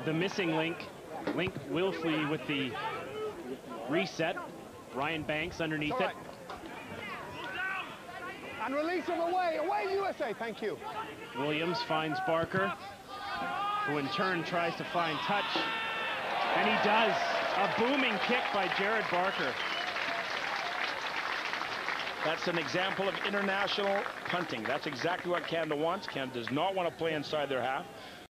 the missing link. Link willfully with the reset. Ryan Banks underneath it. And release him away USA, thank you. Williams finds Barker, who in turn tries to find touch. And he does. A booming kick by Jared Barker. That's an example of international punting. That's exactly what Canada wants. Canada does not want to play inside their half.